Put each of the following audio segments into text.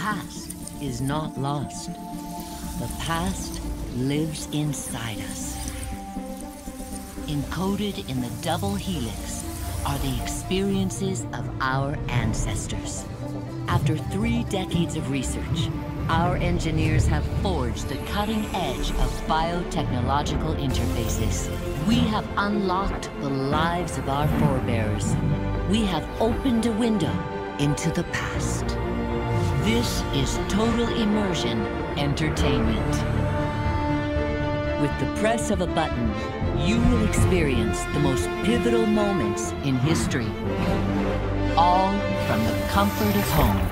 past is not lost. The past lives inside us. Encoded in the double helix are the experiences of our ancestors. After 3 decades of research, our engineers have forged the cutting edge of biotechnological interfaces. We have unlocked the lives of our forebears. We have opened a window into the past. This is Total Immersion Entertainment. With the press of a button, you will experience the most pivotal moments in history, all from the comfort of home.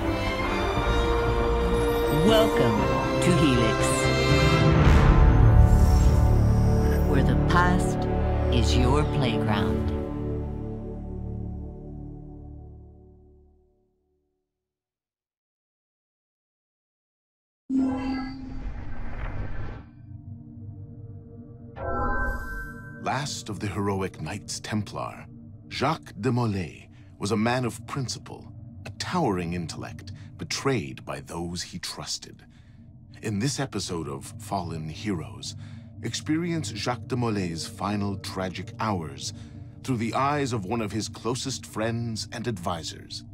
Welcome to Helix, where the past is your playground. Last of the heroic Knights Templar, Jacques de Molay was a man of principle, a towering intellect betrayed by those he trusted. In this episode of Fallen Heroes, experience Jacques de Molay's final tragic hours through the eyes of one of his closest friends and advisors,